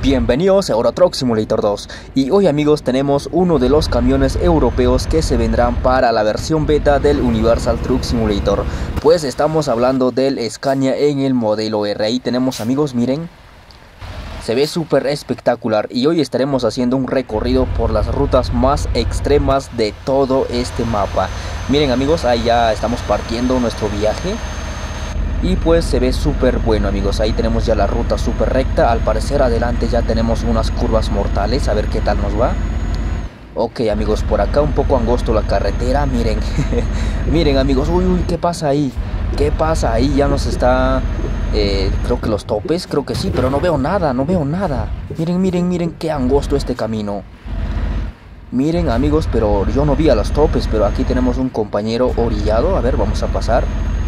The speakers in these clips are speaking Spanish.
Bienvenidos a Euro Truck Simulator 2 y hoy amigos tenemos uno de los camiones europeos que se vendrán para la versión beta del Universal Truck Simulator. Pues estamos hablando del Scania en el modelo R. Ahí tenemos amigos, miren, se ve súper espectacular y hoy estaremos haciendo un recorrido por las rutas más extremas de todo este mapa. Miren amigos, ahí ya estamos partiendo nuestro viaje. Y pues se ve súper bueno amigos, ahí tenemos ya la ruta súper recta. Al parecer adelante ya tenemos unas curvas mortales, a ver qué tal nos va. Ok amigos, por acá un poco angosto la carretera, miren. Miren amigos, uy, ¿qué pasa ahí? ¿Qué pasa ahí? Ya nos está... creo que los topes, creo que sí, pero no veo nada, no veo nada. Miren qué angosto este camino. Miren amigos, pero yo no vi a los topes, pero aquí tenemos un compañero orillado. A ver, vamos a pasar.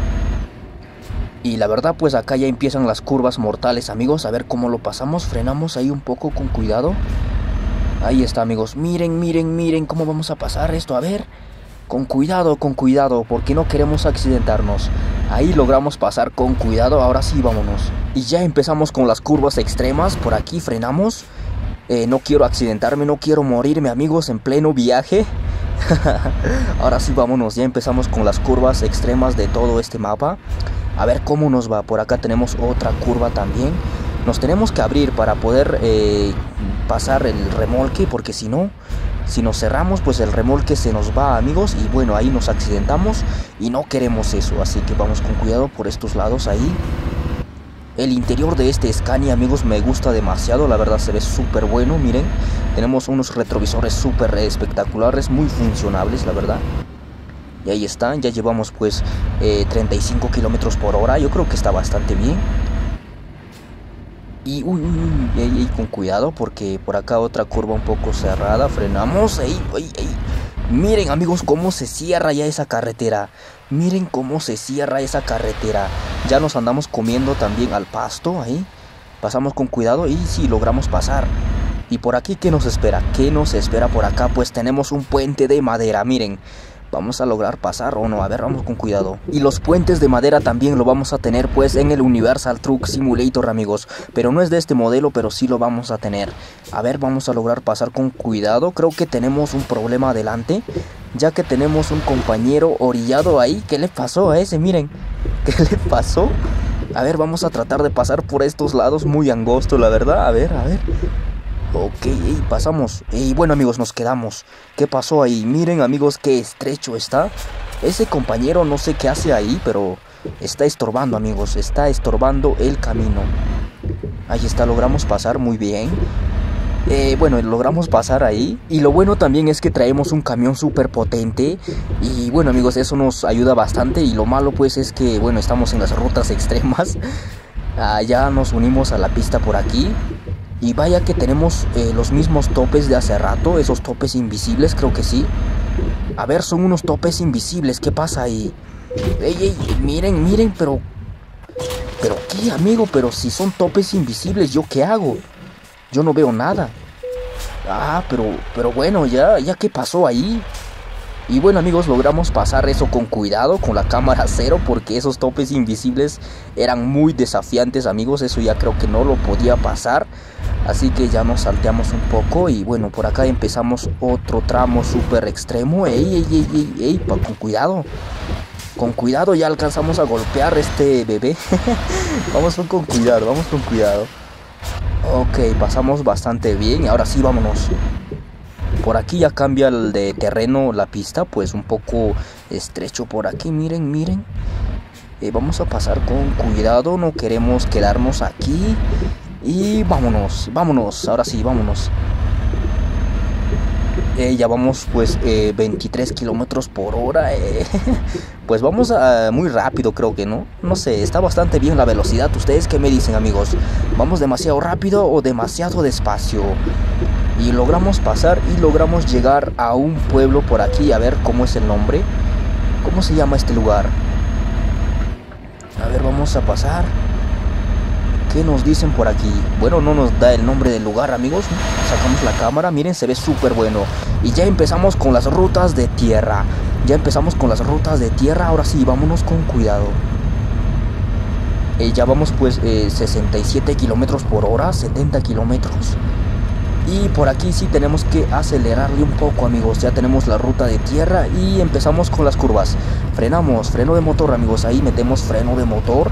Y la verdad pues acá ya empiezan las curvas mortales amigos, a ver cómo lo pasamos, frenamos ahí un poco con cuidado. Ahí está amigos, miren cómo vamos a pasar esto, a ver, con cuidado, porque no queremos accidentarnos. Ahí logramos pasar con cuidado, ahora sí vámonos. Y ya empezamos con las curvas extremas, por aquí frenamos. No quiero accidentarme, no quiero morirme amigos en pleno viaje. Ahora sí vámonos, ya empezamos con las curvas extremas de todo este mapa. A ver cómo nos va. Por acá tenemos otra curva también. Nos tenemos que abrir para poder pasar el remolque, porque si no, si nos cerramos pues el remolque se nos va amigos. Y bueno, ahí nos accidentamos y no queremos eso, así que vamos con cuidado por estos lados ahí. El interior de este Scania amigos me gusta demasiado, la verdad se ve súper bueno, miren. Tenemos unos retrovisores súper espectaculares, muy funcionables la verdad. Y ahí están, ya llevamos pues 35 kilómetros por hora, yo creo que está bastante bien. Y con cuidado porque por acá otra curva un poco cerrada, frenamos, Miren amigos cómo se cierra ya esa carretera, miren cómo se cierra esa carretera. Ya nos andamos comiendo también al pasto, ahí, pasamos con cuidado y sí, logramos pasar. Y por aquí, ¿qué nos espera? ¿Qué nos espera por acá? Pues tenemos un puente de madera, miren. ¿Vamos a lograr pasar o no? A ver, vamos con cuidado. Y los puentes de madera también lo vamos a tener pues en el Universal Truck Simulator amigos. Pero no es de este modelo, pero sí lo vamos a tener. A ver, vamos a lograr pasar con cuidado. Creo que tenemos un problema adelante, ya que tenemos un compañero orillado ahí. ¿Qué le pasó a ese? Miren, ¿qué le pasó? A ver, vamos a tratar de pasar por estos lados, muy angosto la verdad. A ver. Ok, pasamos. Y bueno amigos, nos quedamos. ¿Qué pasó ahí? Miren amigos, qué estrecho está. Ese compañero no sé qué hace ahí, pero está estorbando amigos. Está estorbando el camino. Ahí está, logramos pasar muy bien. Bueno, logramos pasar ahí. Y lo bueno también es que traemos un camión súper potente. Y bueno amigos, eso nos ayuda bastante. Y lo malo pues es que, bueno, estamos en las rutas extremas. Ya nos unimos a la pista por aquí. Y vaya que tenemos los mismos topes de hace rato, esos topes invisibles, creo que sí. A ver, son unos topes invisibles, ¿qué pasa ahí? Miren, pero ¿qué, amigo? Pero si son topes invisibles, ¿yo qué hago? Yo no veo nada. Pero bueno, ya ¿qué pasó ahí? Y bueno amigos, logramos pasar eso con cuidado, con la cámara cero, porque esos topes invisibles eran muy desafiantes amigos. Eso ya creo que no lo podía pasar, así que ya nos salteamos un poco. Y bueno, por acá empezamos otro tramo súper extremo. Con cuidado. Con cuidado, ya alcanzamos a golpear este bebé. Vamos con cuidado. Ok, pasamos bastante bien y ahora sí, vámonos. Por aquí ya cambia el de terreno la pista, pues un poco estrecho por aquí, miren. Vamos a pasar con cuidado, no queremos quedarnos aquí. Y vámonos, ahora sí, vámonos. Ya vamos pues 23 kilómetros por hora. Pues vamos muy rápido, creo que, ¿no? No sé, está bastante bien la velocidad. ¿Ustedes qué me dicen amigos? ¿Vamos demasiado rápido o demasiado despacio? Y logramos pasar y logramos llegar a un pueblo por aquí. A ver cómo es el nombre. ¿Cómo se llama este lugar? A ver, vamos a pasar. ¿Qué nos dicen por aquí? Bueno, no nos da el nombre del lugar amigos. Sacamos la cámara, miren, se ve súper bueno. Y ya empezamos con las rutas de tierra. Ahora sí, vámonos con cuidado. Ya vamos pues 67 kilómetros por hora, 70 kilómetros. Y por aquí sí tenemos que acelerarle un poco, amigos. Ya tenemos la ruta de tierra y empezamos con las curvas. Frenamos, freno de motor, amigos. Ahí metemos freno de motor.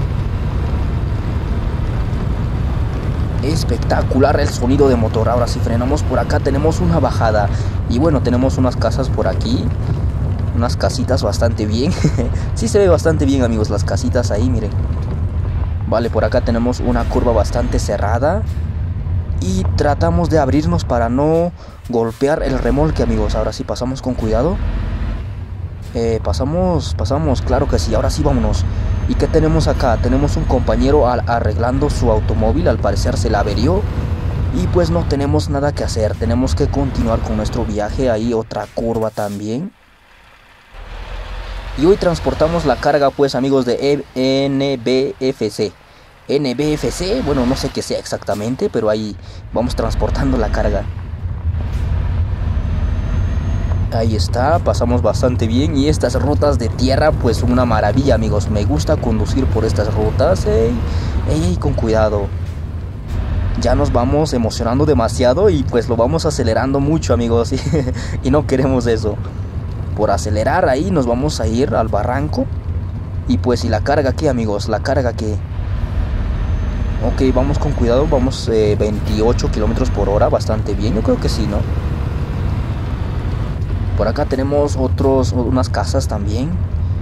Espectacular el sonido de motor. Ahora sí frenamos. Por acá tenemos una bajada. Y bueno, tenemos unas casas por aquí. Unas casitas bastante bien. Sí se ve bastante bien, amigos, las casitas ahí, miren. Vale, por acá tenemos una curva bastante cerrada. Y tratamos de abrirnos para no golpear el remolque, amigos. Ahora sí pasamos con cuidado. Pasamos, claro que sí. Ahora sí, vámonos. ¿Y qué tenemos acá? Tenemos un compañero arreglando su automóvil. Al parecer se la averió. Y pues no tenemos nada que hacer. Tenemos que continuar con nuestro viaje. Ahí otra curva también. Y hoy transportamos la carga, pues, amigos, de NBFC. NBFC, bueno, no sé qué sea exactamente, pero ahí vamos transportando la carga. Ahí está, pasamos bastante bien. Y estas rutas de tierra pues son una maravilla, amigos. Me gusta conducir por estas rutas. Ey, con cuidado. Ya nos vamos emocionando demasiado y pues lo vamos acelerando mucho, amigos. Y no queremos eso. Por acelerar ahí nos vamos a ir al barranco. Y pues, ¿y la carga qué, amigos? ¿La carga qué? Ok, vamos con cuidado. Vamos 28 kilómetros por hora, bastante bien. Yo creo que sí, ¿no? Por acá tenemos unas casas también.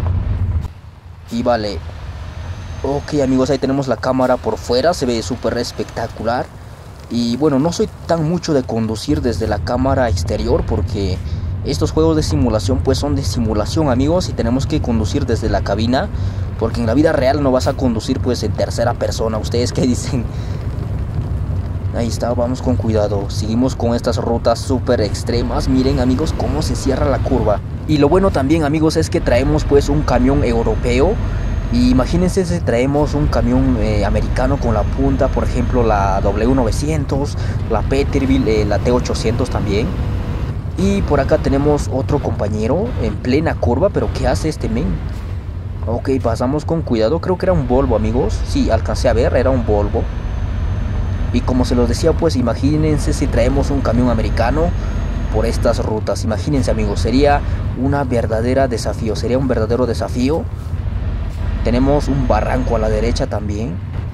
Y vale. Ok, amigos, ahí tenemos la cámara por fuera. Se ve súper espectacular. Y bueno, no soy tan mucho de conducir desde la cámara exterior, porque estos juegos de simulación pues son de simulación, amigos, y tenemos que conducir desde la cabina, porque en la vida real no vas a conducir pues en tercera persona. ¿Ustedes qué dicen? Ahí está, vamos con cuidado. Seguimos con estas rutas súper extremas. Miren, amigos, cómo se cierra la curva. Y lo bueno también, amigos, es que traemos pues un camión europeo. Y imagínense si traemos un camión americano con la punta, por ejemplo la W900, la Peterbilt, la T800 también. Y por acá tenemos otro compañero en plena curva, pero ¿qué hace este men? Ok, pasamos con cuidado. Creo que era un Volvo, amigos. Sí, alcancé a ver, era un Volvo. Y como se los decía, pues imagínense si traemos un camión americano por estas rutas. Imagínense, amigos, sería una verdadera desafío. Sería un verdadero desafío. Tenemos un barranco a la derecha también.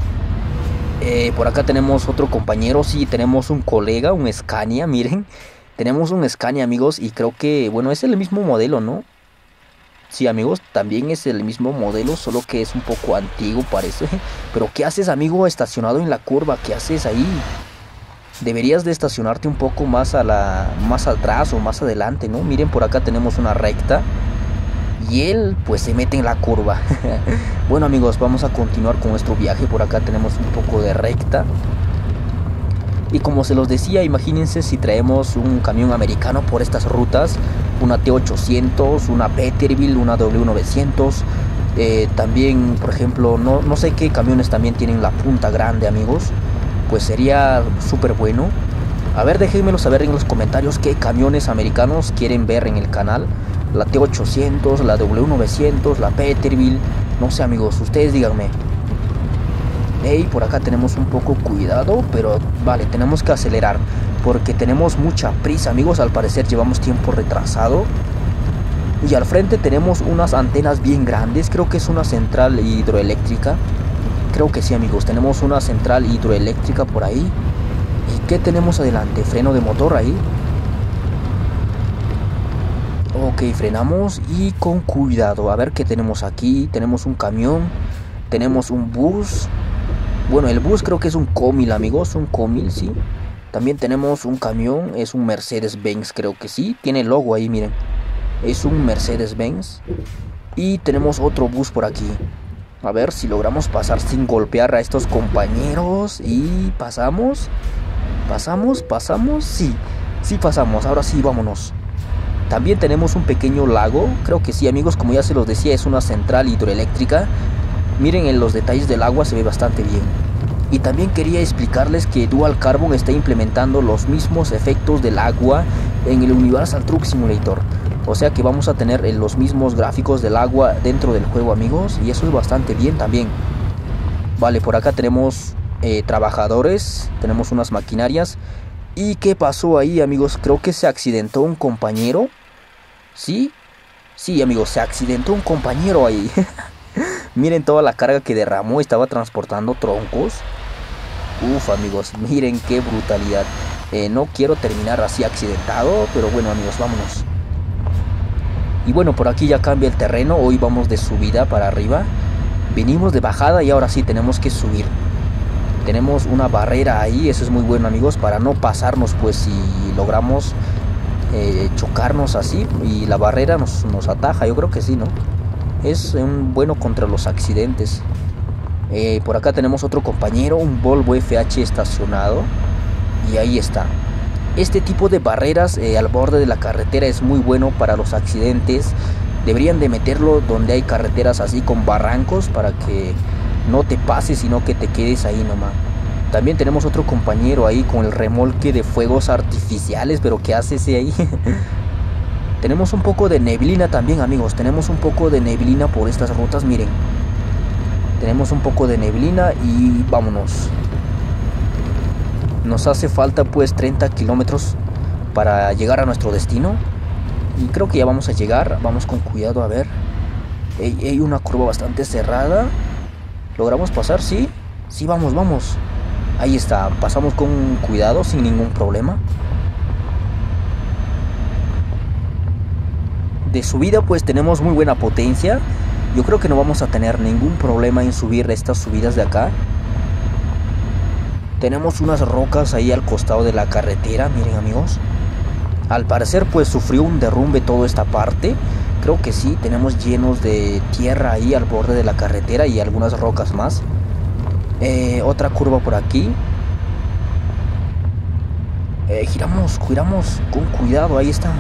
Por acá tenemos otro compañero. Sí, tenemos un colega, un Scania, miren. Tenemos un Scania, amigos, y creo que, bueno, es el mismo modelo, ¿no? Sí, amigos, también es el mismo modelo, solo que es un poco antiguo, parece. Pero ¿qué haces, amigo, estacionado en la curva? ¿Qué haces ahí? Deberías de estacionarte un poco más más atrás o más adelante, ¿no? Miren, por acá tenemos una recta. Y él, pues, se mete en la curva. Bueno, amigos, vamos a continuar con nuestro viaje. Por acá tenemos un poco de recta. Y como se los decía, imagínense si traemos un camión americano por estas rutas. Una T800, una Peterbilt, una W900. También, por ejemplo, no sé qué camiones también tienen la punta grande, amigos. Pues sería súper bueno. A ver, déjenmelo saber en los comentarios qué camiones americanos quieren ver en el canal. La T800, la W900, la Peterbilt. No sé, amigos, ustedes díganme. Hey, por acá tenemos un poco cuidado, pero vale, tenemos que acelerar porque tenemos mucha prisa, amigos. Al parecer llevamos tiempo retrasado. Y al frente tenemos unas antenas bien grandes. Creo que es una central hidroeléctrica. Creo que sí, amigos, tenemos una central hidroeléctrica por ahí. ¿Y qué tenemos adelante? Freno de motor ahí. Ok, frenamos y con cuidado. A ver qué tenemos aquí. Tenemos un camión, tenemos un bus. Bueno, el bus creo que es un Comil, amigos, un Comil, sí. También tenemos un camión, es un Mercedes-Benz, creo que sí. Tiene el logo ahí, miren. Es un Mercedes-Benz. Y tenemos otro bus por aquí. A ver si logramos pasar sin golpear a estos compañeros. Y pasamos. ¿Pasamos? Sí, sí pasamos, ahora sí, vámonos. También tenemos un pequeño lago, creo que sí, amigos, como ya se los decía, es una central hidroeléctrica. Miren, en los detalles del agua se ve bastante bien. Y también quería explicarles que Dual Carbon está implementando los mismos efectos del agua en el Universal Truck Simulator. O sea que vamos a tener los mismos gráficos del agua dentro del juego, amigos, y eso es bastante bien también. Vale, por acá tenemos trabajadores, tenemos unas maquinarias. ¿Y qué pasó ahí, amigos? Creo que se accidentó un compañero. ¿Sí? Sí, amigos, se accidentó un compañero ahí. Miren toda la carga que derramó, estaba transportando troncos. Uf, amigos, miren qué brutalidad. No quiero terminar así accidentado, pero bueno, amigos, vámonos. Y bueno, por aquí ya cambia el terreno, hoy vamos de subida para arriba. Venimos de bajada y ahora sí tenemos que subir. Tenemos una barrera ahí, eso es muy bueno, amigos, para no pasarnos, pues si logramos chocarnos así y la barrera nos ataja, yo creo que sí, ¿no? Es un bueno contra los accidentes. Por acá tenemos otro compañero, un Volvo FH estacionado. Y ahí está. Este tipo de barreras al borde de la carretera es muy bueno para los accidentes. Deberían de meterlo donde hay carreteras así con barrancos para que no te pases, sino que te quedes ahí nomás. También tenemos otro compañero ahí con el remolque de fuegos artificiales, pero ¿qué hace ese ahí? Tenemos un poco de neblina también, amigos. Tenemos un poco de neblina por estas rutas, miren. Tenemos un poco de neblina y vámonos. Nos hace falta pues 30 kilómetros para llegar a nuestro destino. Y creo que ya vamos a llegar. Vamos con cuidado a ver. Hay una curva bastante cerrada. ¿Logramos pasar? Sí. Sí, vamos, vamos. Ahí está. Pasamos con cuidado, sin ningún problema. De subida pues tenemos muy buena potencia. Yo creo que no vamos a tener ningún problema en subir estas subidas de acá. Tenemos unas rocas ahí al costado de la carretera, miren, amigos. Al parecer pues sufrió un derrumbe toda esta parte. Creo que sí, tenemos llenos de tierra ahí al borde de la carretera y algunas rocas más. Otra curva por aquí. Giramos con cuidado, ahí está.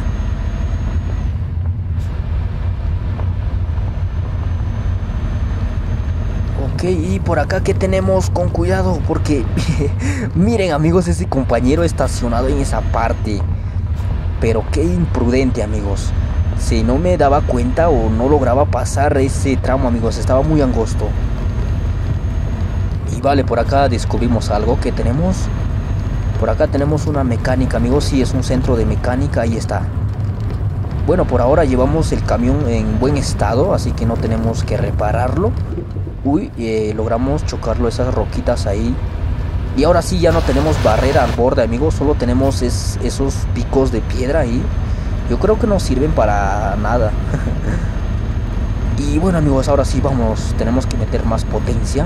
Ok, y por acá que tenemos, con cuidado, porque miren, amigos, ese compañero estacionado en esa parte. Pero qué imprudente, amigos. Si no me daba cuenta o no lograba pasar ese tramo, amigos, estaba muy angosto. Y vale, por acá descubrimos algo que tenemos. Por acá tenemos una mecánica, amigos. Sí, es un centro de mecánica, ahí está. Bueno, por ahora llevamos el camión en buen estado, así que no tenemos que repararlo. Uy, logramos chocarlo, esas roquitas ahí. Y ahora sí ya no tenemos barrera al borde, amigos. Solo tenemos esos picos de piedra ahí. Yo creo que no sirven para nada. Y bueno, amigos, ahora sí vamos. Tenemos que meter más potencia.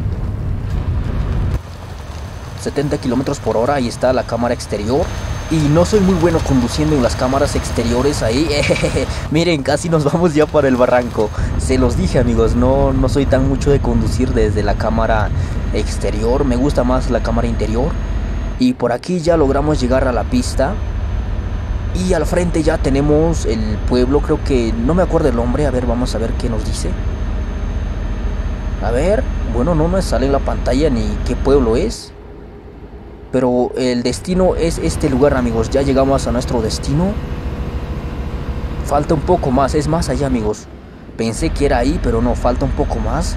70 kilómetros por hora, ahí está la cámara exterior. Y no soy muy bueno conduciendo en las cámaras exteriores ahí. Miren, casi nos vamos ya para el barranco. Se los dije, amigos, no soy tan mucho de conducir desde la cámara exterior. Me gusta más la cámara interior. Y por aquí ya logramos llegar a la pista. Y al frente ya tenemos el pueblo, creo que no me acuerdo el nombre. A ver, vamos a ver qué nos dice. A ver, bueno, no me sale en la pantalla ni qué pueblo es. Pero el destino es este lugar, amigos. Ya llegamos a nuestro destino. Falta un poco más, es más allá, amigos. Pensé que era ahí, pero no, falta un poco más.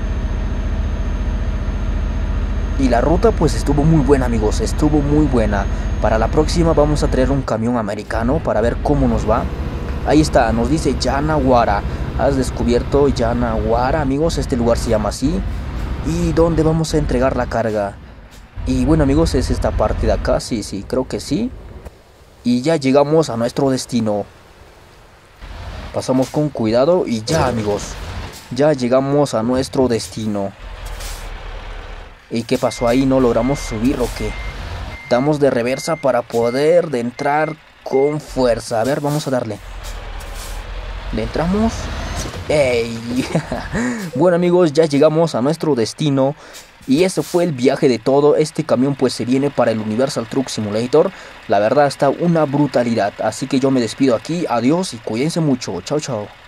Y la ruta pues estuvo muy buena, amigos. Estuvo muy buena. Para la próxima vamos a traer un camión americano para ver cómo nos va. Ahí está, nos dice Yanaguara. Has descubierto Yanaguara, amigos. Este lugar se llama así. ¿Y dónde vamos a entregar la carga? Y bueno, amigos, es esta parte de acá. Sí, creo que sí. Y ya llegamos a nuestro destino. Pasamos con cuidado y ya, amigos, ya llegamos a nuestro destino. ¿Y qué pasó ahí? ¿No logramos subir o qué? Damos de reversa para poder entrar con fuerza. A ver, vamos a darle. ¿Le entramos? ¡Ey! Bueno, amigos, ya llegamos a nuestro destino. Y ese fue el viaje de todo. Este camión pues se viene para el Universal Truck Simulator. La verdad está una brutalidad. Así que yo me despido aquí. Adiós y cuídense mucho. Chao, chao.